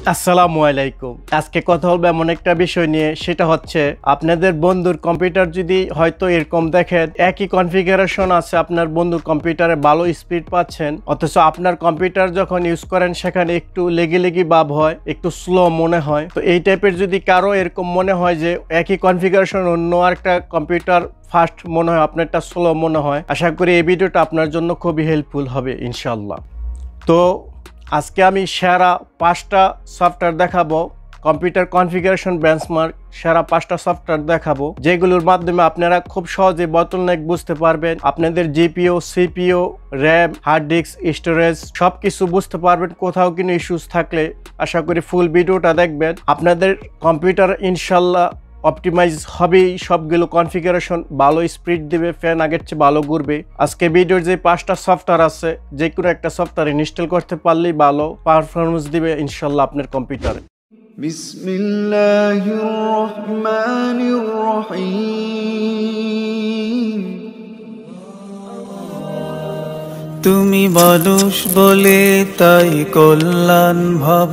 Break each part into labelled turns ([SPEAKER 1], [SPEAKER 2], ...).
[SPEAKER 1] আসসালামু আলাইকুম। আজকে কথা বলবো এমন একটা বিষয় নিয়ে, সেটা হচ্ছে আপনাদের বন্ধুর কম্পিউটার যদি হয়তো এরকম দেখেন একই কনফিগারেশন আছে, আপনার বন্ধুর কম্পিউটারে ভালো স্পিড পাচ্ছেন, অথচ আপনার কম্পিউটার যখন ইউজ করেন সেখানে একটু লেগি ভাব হয়, একটু স্লো মনে হয়। তো এই টাইপের যদি কারো এরকম মনে হয় যে একই কনফিগারেশন অন্য একটা কম্পিউটার ফাস্ট মনে হয়, আপনারটা স্লো মনে হয়, আশা করি এই ভিডিওটা আপনার জন্য খুবই হেল্পফুল হবে ইনশাল্লাহ। তো আজকে আমি সেরা 5টা সফটওয়্যার দেখাবো, কম্পিউটার কনফিগারেশন বেঞ্চমার্ক সেরা 5টা সফটওয়্যার দেখাবো, যেগুলোর মাধ্যমে আপনারা খুব সহজে বটলনেক বুঝতে পারবেন, আপনাদের GPU, CPU, RAM, hard disk, storage সবকিছু বুঝতে পারবেন। কোথাও কোনো ইস্যুস থাকলে আশা করি ফুল ভিডিওটা দেখবেন, আপনাদের কম্পিউটার ইনশাল্লাহ অপটিমাইজ হবেই। সবগুলো কনফিগারেশন ভালো স্পিড দিবে, ফ্যান আগের চেয়ে ভালো ঘুরবে। আজকে ভিডিওর যে 5টা সফটওয়্যার আছে, যে কোনো একটা সফটওয়্যার ইনস্টল করতে পারলেই ভালো পারফরমেন্স দিবে ইনশাল্লাহ আপনার কম্পিউটারে।
[SPEAKER 2] বিসমিল্লাহির রহমানির রহিম। তুমি মানুষ বলে তাই কল্যাণ ভাব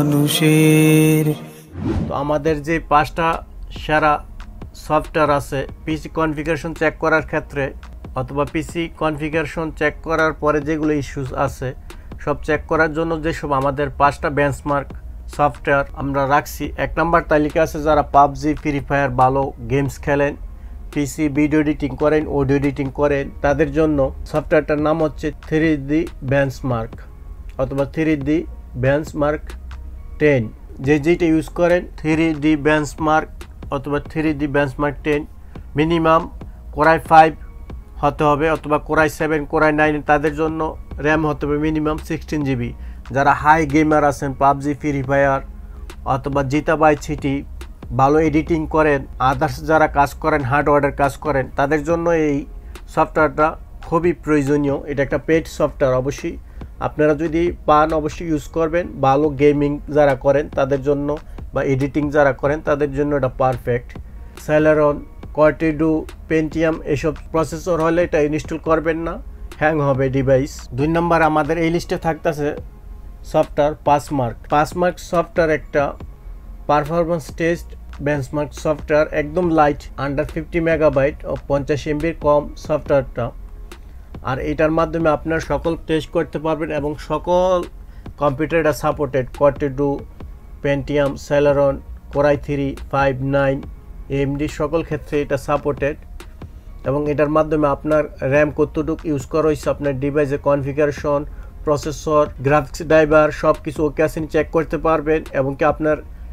[SPEAKER 2] মানুষের।
[SPEAKER 1] তো আমাদের যে 5টা সেরা সফটওয়্যার আছে পিসি কনফিগারেশন চেক করার ক্ষেত্রে, অথবা পিসি কনফিগারেশন চেক করার পরে যেগুলো ইস্যুস আছে সব চেক করার জন্য যেসব আমাদের 5টা বেঞ্চমার্ক সফটওয়্যার আমরা রাখছি। 1 নম্বর তালিকা আছে যারা পাবজি, ফ্রি ফায়ার ভালো গেমস খেলেন, পিসি ভিডিও এডিটিং করেন, অডিও এডিটিং করেন, তাদের জন্য সফটওয়্যারটার নাম হচ্ছে 3D বেঞ্চমার্ক অথবা 3D বেঞ্চমার্ক 10। যেটা ইউজ করেন 3D বেঞ্চমার্ক অথবা 3D বেঞ্চমার্ক 10 মিনিমাম কোরাই 5 হতে হবে, অথবা কোরাই 7, কোরাই 9। তাদের জন্য র্যাম হতে হবে মিনিমাম 16 GB। যারা হাই গেমার আছেন, পাবজি, ফ্রি ফায়ার অথবা জিতা বাই সিটি ভালো এডিটিং করেন, আদার্স যারা কাজ করেন, হার্ডওয়্যারের কাজ করেন, তাদের জন্য এই সফটওয়্যারটা খুবই প্রয়োজনীয়। এটা একটা পেড সফটওয়্যার, অবশ্যই আপনারা যদি পান অবশ্যই ইউজ করবেন। ভালো গেমিং যারা করেন তাদের জন্য বা এডিটিং যারা করেন তাদের জন্য এটা পারফেক্ট। সেলেরন, কর্টিডু, পেন্টিয়াম এসব প্রসেসর হলে এটা ইনস্টল করবেন না, হ্যাং হবে ডিভাইস। 2 নম্বর আমাদের এই লিস্টে থাকতেছে সফটওয়্যার পাসমার্ক। পাসমার্ক সফটওয়্যার একটা পারফরমেন্স টেস্ট বেঞ্চমার্ক সফটওয়্যার, একদম লাইট, আন্ডার 50 মেগাবাইট ও 50 MB কম সফটওয়্যারটা। আর এটার মাধ্যমে আপনার সকল টেস্ট করতে পারবেন এবং সকল কম্পিউটার এটা supported. Core two duo, Pentium, Celeron, core i 3, 5, 9, AMD সকল ক্ষেত্রে এটা সাপোর্টেড। এবং এটার মাধ্যমে আপনার র্যাম কতটুকু ইউজ করা হয়েছে, আপনার ডিভাইসের কনফিগারেশন, প্রসেসর, গ্রাফিক্স ড্রাইভার সব কিছু ওকে আছে চেক করতে পারবেন। এবং কি আপনার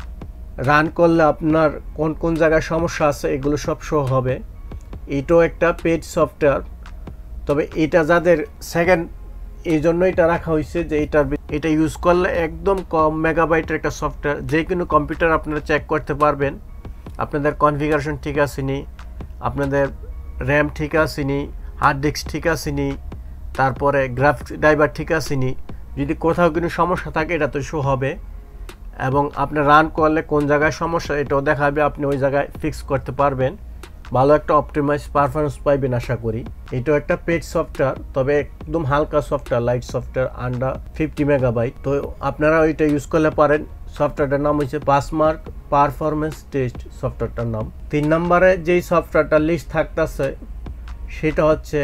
[SPEAKER 1] রান করলে আপনার কোন কোন জায়গায় সমস্যা আছে এগুলো সব শো হবে। এটাও একটা পেড সফটওয়্যার, তবে এটা যাদের সেকেন্ড, এই জন্য এটা রাখা হয়েছে যে এটা ইউজ করলে একদম কম মেগাবাইটের একটা সফটওয়্যার, যে কোনো কম্পিউটার আপনারা চেক করতে পারবেন আপনাদের কনফিগারেশন ঠিক আছে নি, আপনাদের র্যাম ঠিক আছে নি, হার্ড ডিস্ক ঠিক আছে নি, তারপরে গ্রাফিক্স ড্রাইভার ঠিক আছে নি। যদি কোথাও কোনো সমস্যা থাকে এটা তো শো হবে, এবং আপনি রান করলে কোন জায়গায় সমস্যা এটাও দেখাবে, আপনি ওই জায়গায় ফিক্স করতে পারবেন। ভালো একটা অপটিমাইজ পারফরমেন্স পাইবেন আশা করি। এটাও একটা পেড সফটওয়্যার, তবে একদম হালকা software, light software, under 50 megabyte. তো আপনারা ওইটা ইউজ করলে পারেন। সফটওয়্যারটার নাম হচ্ছে পাসমার্ক পারফরমেন্স টেস্ট সফটওয়্যারটার নাম। 3 নম্বরে যেই সফটওয়্যারটার লিস্ট থাকতেছে সেটা হচ্ছে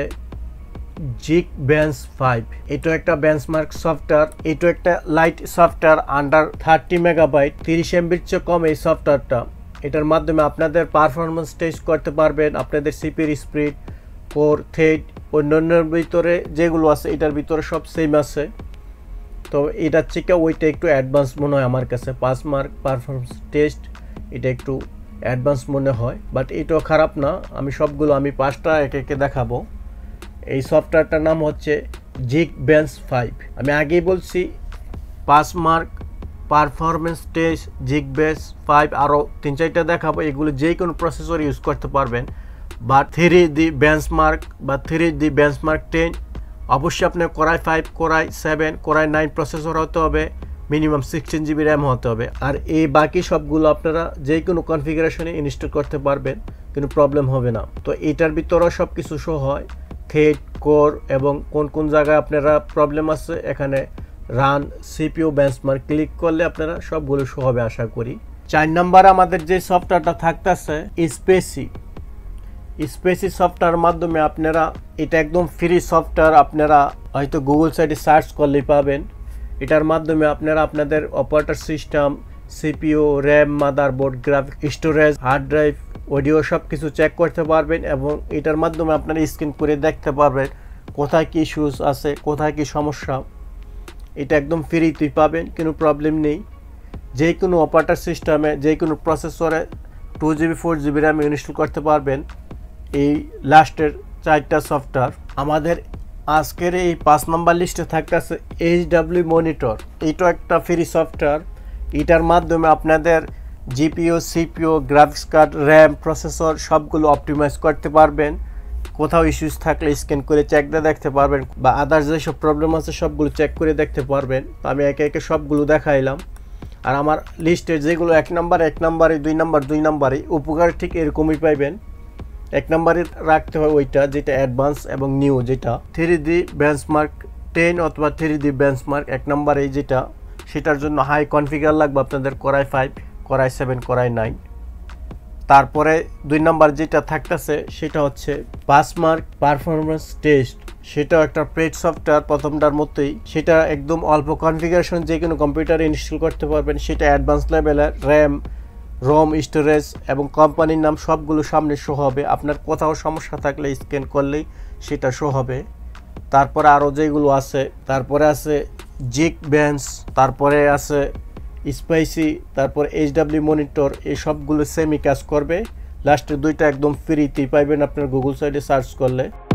[SPEAKER 1] জিক বেঞ্চ 5। এটাও একটা বেঞ্চমার্ক সফটওয়্যার, এটাও একটা লাইট সফটওয়্যার, আন্ডার 30 মেগাবাইট, 30 MBর চেয়ে কম এই সফটওয়্যারটা। এটার মাধ্যমে আপনাদের পারফরমেন্স টেস্ট করতে পারবেন, আপনাদের সিপিইউর স্পিড, কোর, থ্রেড, অন্যান্যের ভিতরে যেগুলো আছে এটার ভিতরে সব সেম আছে। তো এটার থেকে ওইটা একটু অ্যাডভান্স মনে হয় আমার কাছে। পাসমার্ক পারফরমেন্স টেস্ট এটা একটু অ্যাডভান্স মনে হয়, বাট এটাও খারাপ না। আমি সবগুলো 5টা একে দেখাবো। এই সফটওয়্যারটার নাম হচ্ছে জিক বেঞ্চ 5। আমি আগেই বলছি passmark performance test, geekbench 5, আরও 3-4টা দেখাবো। এগুলো যে কোনো প্রসেসর ইউজ করতে পারবেন। বা 3D বেঞ্চমার্ক বা 3D বেঞ্চমার্ক 10 অবশ্যই আপনার কোরাই 5, কোরাই 7, কোরাই 9 প্রসেসর হতে হবে, মিনিমাম 16 GB র্যাম হতে হবে। আর এই বাকি সবগুলো আপনারা যে কোনো কনফিগারেশনে ইনস্টল করতে পারবেন, কোনো প্রবলেম হবে না। তো এটার ভিতরেও সব কিছু শো হয়, থ্রেড, কোর এবং কোন কোন জায়গায় আপনারা প্রবলেম আছে এখানে রান সিপিইউ বেঞ্চমার্ক ক্লিক করলে আপনারা সবগুলো শো হবে আশা করি। 4 নম্বরে আমাদের যে সফটওয়্যারটা থাকতেছে স্পেসি সফটওয়্যার মাধ্যমে আপনারা, এটা একদম ফ্রি সফটওয়্যার, আপনারা হয়তো গুগল সাইটে সার্চ করলেই পাবেন। এটার মাধ্যমে আপনারা আপনাদের operator system, CPU, RAM, motherboard, graphic storage, hard drive, audio সব কিছু চেক করতে পারবেন এবং এটার মাধ্যমে আপনারা স্ক্যান করে দেখতে পারবেন কোথায় কি ইস্যুস আছে, কোথায় কি সমস্যা। এটা একদম ফ্রিতেই পাবেন, কোনো প্রবলেম নেই। যে কোনো অপারেটর সিস্টেমে, যে কোনো প্রসেসরে 2GB 4GB র্যাম ইনস্টল করতে পারবেন এই লাস্টের 4টা সফটওয়্যার। আমাদের আজকের এই 5 নম্বর লিস্টে থাকতেছে এইচডব্লিউ মনিটর। এইটা একটা ফ্রি সফটওয়্যার। এটার মাধ্যমে আপনাদের GPU, CPU, graphics card, RAM, processor সবগুলো অপটিমাইজ করতে পারবেন। কোথাও ইস্যুস থাকলে স্ক্যান করে চেক দিয়ে দেখতে পারবেন, বা আদার্স যেসব প্রবলেম আছে সবগুলো চেক করে দেখতে পারবেন। তো আমি একে একে সবগুলো দেখাইলাম। আর আমার লিস্টে যেগুলো 1 নম্বরে 2 নম্বরে উপকার ঠিক এরকমই পাইবেন। 1 নম্বরে রাখতে হয় ওইটা যেটা অ্যাডভান্স এবং নিউ, যেটা 3D বেঞ্চমার্ক 10 অথবা 3D বেঞ্চমার্ক 1 নম্বরে যেটা, সেটার জন্য হাই কনফিগার লাগবে আপনাদের কোরাই 5, কোরাই 7, কোরাই 9। তারপরে 2 নম্বর যেটা থাকতেছে সেটা হচ্ছে পাসমার্ক পারফরমেন্স টেস্ট। সেটাও একটা পেড সফটওয়্যার প্রথমটার মতোই। সেটা একদম অল্প কনফিগারেশন যে কোনো কম্পিউটারে ইনস্টল করতে পারবেন। সেটা অ্যাডভান্স লেভেলের, র্যাম, রোম, স্টোরেজ এবং কোম্পানির নাম সবগুলো সামনে শো হবে। আপনার কোথাও সমস্যা থাকলে স্ক্যান করলেই সেটা শো হবে। তারপরে আরও যেগুলো আছে, তারপরে আছে জিক বেঞ্চ, তারপরে আছে স্পাইসি, তারপর এইচডব্লিউ মনিটর, এই সবগুলো সেমই কাজ করবে। লাস্টের 2টা একদম ফ্রিতেই পাইবেন আপনার গুগল সাইটে সার্চ করলে।